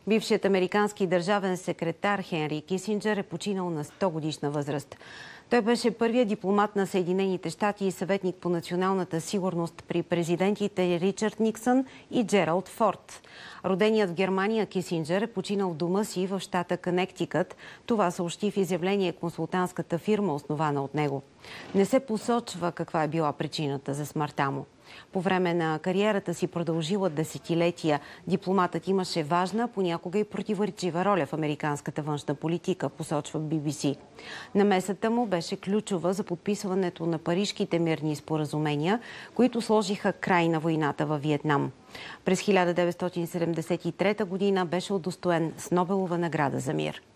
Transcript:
Бившият американски държавен секретар Хенри Кисинджър е починал на 100-годишна възраст. Той беше първият дипломат на Съединените щати и съветник по националната сигурност при президентите Ричард Никсън и Джералд Форд. Роденият в Германия Кисинджър е починал в дома си в щата Кънектикът. Това съобщи в изявление консултантската фирма, основана от него. Не се посочва каква е била причината за смъртта му. По време на кариерата си продължила десетилетия, дипломатът имаше важна, понякога и противоречива роля в американската външна политика, посочва BBC. Намесата му беше ключова за подписването на парижките мирни споразумения, които сложиха край на войната във Виетнам. През 1973 година беше удостоен с Нобелова награда за мир.